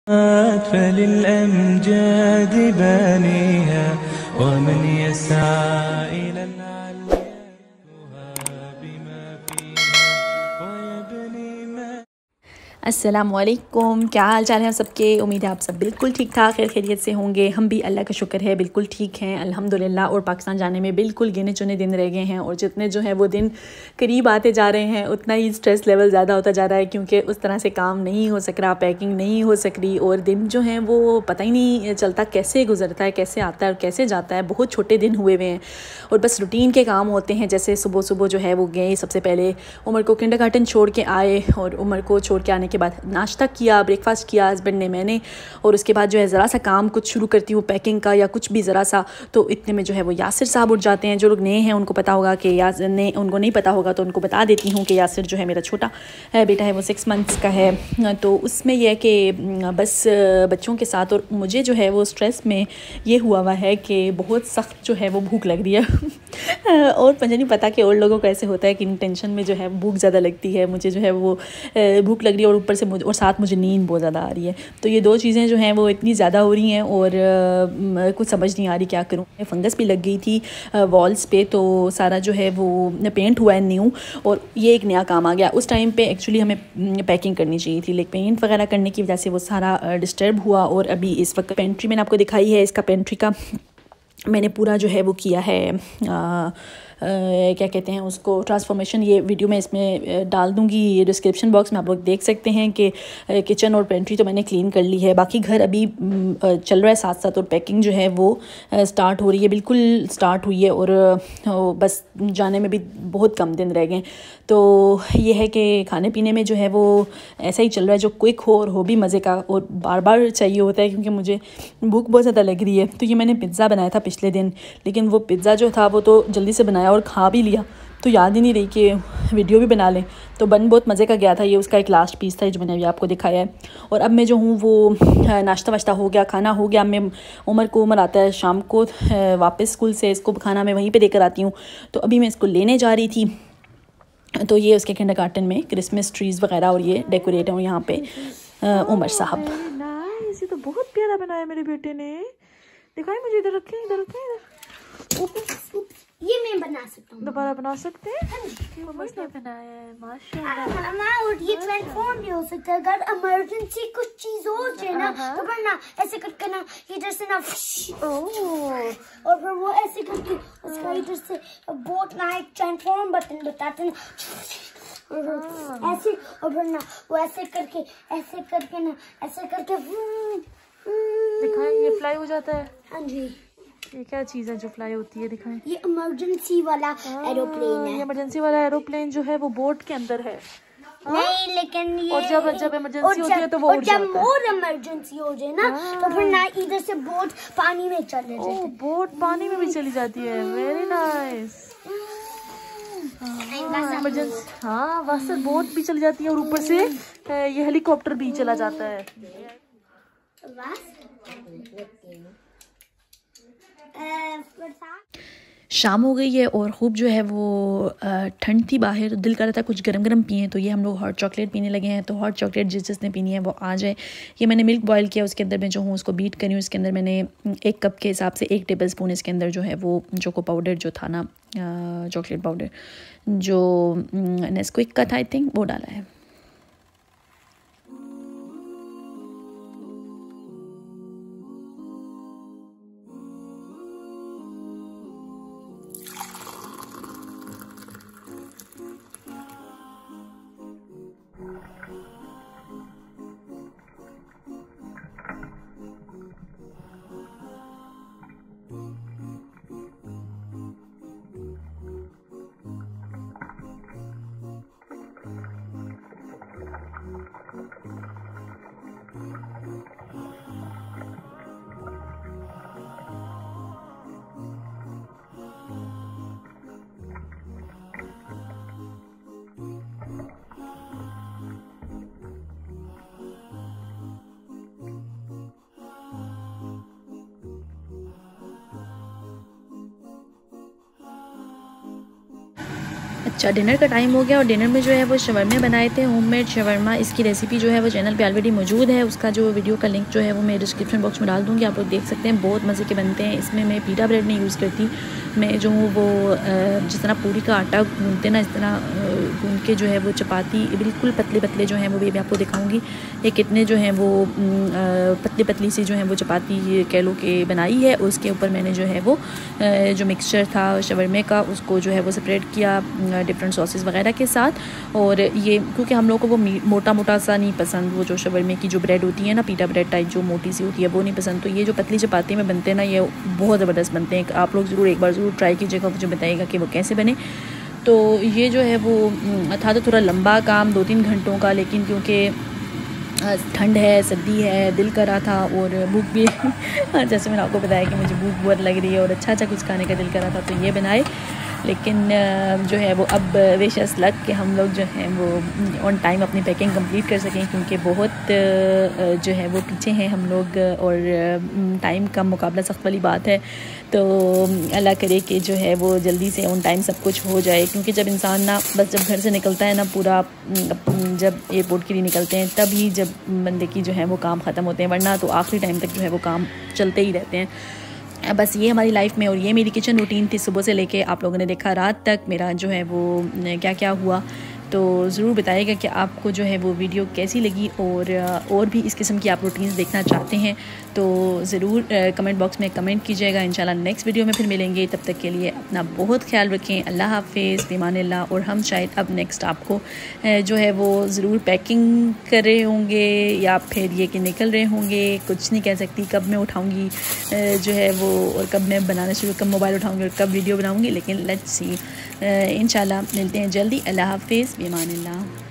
فللأمجاد بانيها ومن يسعى إلى العليا بما فيها ويبني ما। अस्सलामुअलैकुम, क्या हाल चाल है सबके। उम्मीद है आप सब बिल्कुल ठीक ठाक खैर खैरियत से होंगे। हम भी अल्लाह का शुक्र है बिल्कुल ठीक हैं अल्हम्दुलिल्लाह। और पाकिस्तान जाने में बिल्कुल गिने चुने दिन रह गए हैं और जितने जो है वो दिन करीब आते जा रहे हैं उतना ही स्ट्रेस लेवल ज़्यादा होता जा रहा है, क्योंकि उस तरह से काम नहीं हो सक रहा, पैकिंग नहीं हो सक रही और दिन जो है वो पता ही नहीं चलता कैसे गुजरता है, कैसे आता है और कैसे जाता है। बहुत छोटे दिन हुए हुए हैं और बस रूटीन के काम होते हैं। जैसे सुबह सुबह जो है वो गए, सबसे पहले उमर को किंडरगार्टन छोड़ के आए और उमर को छोड़ के आने के बाद नाश्ता किया, ब्रेकफास्ट किया हस्बैंड ने, मैंने। और उसके बाद जो है ज़रा सा काम कुछ शुरू करती हूँ पैकिंग का या कुछ भी ज़रा सा, तो इतने में जो है वो यासिर साहब उठ जाते हैं। जो लोग नए हैं उनको पता होगा कि यासिर ने, उनको नहीं पता होगा तो उनको बता देती हूँ कि यासिर जो है मेरा छोटा है बेटा है, वो 6 मंथ्स का है। तो उसमें यह है कि बस बच्चों के साथ और मुझे जो है वो स्ट्रेस में ये हुआ हुआ है कि बहुत सख्त जो है वो भूख लग रही है और मुझे नहीं पता कि और लोगों को ऐसे होता है कि टेंशन में जो है भूख ज़्यादा लगती है। मुझे जो है वो भूख लग रही है और ऊपर से मुझे और साथ मुझे नींद बहुत ज़्यादा आ रही है। तो ये दो चीज़ें जो हैं वो इतनी ज़्यादा हो रही हैं और कुछ समझ नहीं आ रही क्या करूँ। फंगस भी लग गई थी वॉल्स पे, तो सारा जो है वो पेंट हुआ है न्यू और ये एक नया काम आ गया। उस टाइम पे एक्चुअली हमें पैकिंग करनी चाहिए थी, लेकिन पेंट वगैरह करने की वजह से वो सारा डिस्टर्ब हुआ। और अभी इस वक्त पेंट्री मैंने आपको दिखाई है, इसका पेंट्री का मैंने पूरा जो है वो किया है क्या कहते हैं उसको, ट्रांसफॉर्मेशन। ये वीडियो मैं इसमें डाल दूँगी डिस्क्रिप्शन बॉक्स में, आप लोग देख सकते हैं कि किचन और पेंट्री तो मैंने क्लीन कर ली है। बाकी घर अभी चल रहा है साथ साथ और पैकिंग जो है वो स्टार्ट हो रही है, बिल्कुल स्टार्ट हुई है और बस जाने में भी बहुत कम दिन रह गए। तो ये है कि खाने पीने में जो है वो ऐसा ही चल रहा है, जो क्विक हो और हो भी मज़े का और बार बार चाहिए होता है, क्योंकि मुझे भूख बहुत ज़्यादा लग रही है। तो ये मैंने पिज़्ज़ा बनाया था पिछले दिन, लेकिन वो पिज़्ज़ा जो था वो तो जल्दी से बनाया और खा भी लिया, तो याद ही नहीं रही कि वीडियो भी बना लें। तो बन बहुत मज़े का गया था। ये उसका एक लास्ट पीस था जो मैंने अभी आपको दिखाया है। और अब मैं जो हूँ वो नाश्ता वाश्ता हो गया, खाना हो गया। मैं उमर आता है शाम को वापस स्कूल से, इसको खाना मैं वहीं पे देकर आती हूँ। तो अभी मैं इसको लेने जा रही थी, तो ये उसके किंडरगार्टन में क्रिसमस ट्रीज़ वगैरह और ये डेकोरेट है। और यहाँ पे उमर साहब, ये तो बहुत प्यारा बनाया मेरे बेटे ने। दिखाई मुझे, इधर रखें, इधर रखें, इधर। ये मैं बना सकता हूँ, दोबारा बना सकते हैं। मस्त बनाया है माशाल्लाह। और ये ट्रांसफॉर्म भी हो सकता है अगर इमरजेंसी कुछ चीज हो जाए ना, तो फिर ना ऐसे करके ना इधर से ना और फिर वो ऐसे करके उसका इधर से बोट ना एक ट्रांसफॉर्म बटन बताते ना ऐसे, और फिर ना वो ऐसे करके ना ऐसे करके दिखाएं, ये फ्लाई हो जाता है। हाँ जी, ये क्या चीज़ है जो फ्लाई होती है, दिखाएं। ये इमरजेंसी वाला एरोप्लेन है। ये इमरजेंसी वाला एरोप्लेन जो है वो बोट के अंदर है। नहीं, लेकिन ये और जब इमरजेंसी होती है तो वो उड़ जाता है। जब मोर इमरजेंसी हो जाए ना, तो फिर ना इधर से बोट पानी में चले जाते हैं। बोट पानी में भी चली जाती है। Very nice. इमरजेंसी, हाँ, वैसे बोट भी चली जाती है और ऊपर से ये हेलीकॉप्टर भी चला जाता है। शाम हो गई है और ख़ूब जो है वो ठंड थी बाहर, दिल कर रहा था कुछ गरम गरम पिए। तो ये हम लोग हॉट चॉकलेट पीने लगे हैं। तो हॉट चॉकलेट जिसने पीनी है वो आ जाए। ये मैंने मिल्क बॉयल किया, उसके अंदर मैं जो हूँ उसको बीट करी हूँ। इसके अंदर मैंने 1 कप के हिसाब से 1 टेबल स्पून इसके अंदर जो है वो चोको पाउडर जो था ना, चॉकलेट पाउडर जो नेस्क्विक का था आई थिंक, वो डाला है। अच्छा, डिनर का टाइम हो गया और डिनर में जो है वो शवरमे बनाए थे, होममेड शवरमा। इसकी रेसिपी जो है वो चैनल पे ऑलरेडी मौजूद है, उसका जो वीडियो का लिंक जो है वो मैं डिस्क्रिप्शन बॉक्स में डाल दूँगी, आप लोग देख सकते हैं। बहुत मज़े के बनते हैं। इसमें मैं पीटा ब्रेड नहीं यूज़ करती, मैं जो हूँ वो जिस तरह पूरी का आटा गूँधते ना, इस तरह गूँध के जो है वो चपाती बिल्कुल पतले पतले जो हैं वो भी आपको दिखाऊँगी ये कितने जो हैं वो पतली पतली सी जो है वो चपाती कह लो के बनाई है। उसके ऊपर मैंने जो है वो जो मिक्सचर था शवरमे का उसको जो है वो सेपरेट किया डिफरेंट सॉसेस वगैरह के साथ। और ये क्योंकि हम लोगों को वो मोटा मोटा सा नहीं पसंद, वो जो शवरमे की जो ब्रेड होती है ना, पीटा ब्रेड टाइप जो मोटी सी होती है वो नहीं पसंद, तो ये जो पतली चपाती में बनते हैं ना ये बहुत ज़बरदस्त बनते हैं। आप लोग ज़रूर एक बार ज़रूर ट्राई कीजिएगा, मुझे बताइएगा कि वो कैसे बने। तो ये जो है वो था तो थोड़ा लंबा काम 2-3 घंटों का, लेकिन क्योंकि ठंड है, सर्दी है, दिल कर रहा था और भूख भी जैसे मैंने आपको बताया कि मुझे भूख बहुत लग रही है और अच्छा कुछ खाने का दिल कर रहा था, तो ये बनाए। लेकिन जो है वो अब विशेष लग के हम लोग जो हैं वो ऑन टाइम अपनी पैकिंग कंप्लीट कर सकें, क्योंकि बहुत जो है वो पीछे हैं हम लोग और टाइम का मुकाबला सख्त वाली बात है। तो अल्लाह करे कि जो है वो जल्दी से ऑन टाइम सब कुछ हो जाए, क्योंकि जब इंसान ना बस जब घर से निकलता है ना पूरा जब एयरपोर्ट के लिए निकलते हैं तभी जब बंदे की जो है वो काम ख़त्म होते हैं, वरना तो आखिरी टाइम तक जो है वो काम चलते ही रहते हैं। बस ये हमारी लाइफ में और ये मेरी किचन रूटीन थी सुबह से लेके आप लोगों ने देखा रात तक मेरा जो है वो क्या क्या हुआ। तो ज़रूर बताइएगा कि आपको जो है वो वीडियो कैसी लगी और भी इस किस्म की आप रूटीन्स देखना चाहते हैं तो ज़रूर कमेंट बॉक्स में कमेंट कीजिएगा। इंशाल्लाह नेक्स्ट वीडियो में फिर मिलेंगे, तब तक के लिए अपना बहुत ख्याल रखें। अल्लाह हाफ़िज़, फ़िमानिल्लाह। और हम शायद अब नेक्स्ट आपको जो है वो ज़रूर पैकिंग कर रहे होंगे या फिर ये कि निकल रहे होंगे, कुछ नहीं कह सकती कब मैं उठाऊँगी जो है वो और कब मैं बनाना शुरू, कब मोबाइल उठाऊँगी और कब वीडियो बनाऊँगी, लेकिन लेट्स सी। इंशाल्लाह मिलते हैं जल्दी। अल्लाह हाफ़िज़, फ़िमानिल्लाह।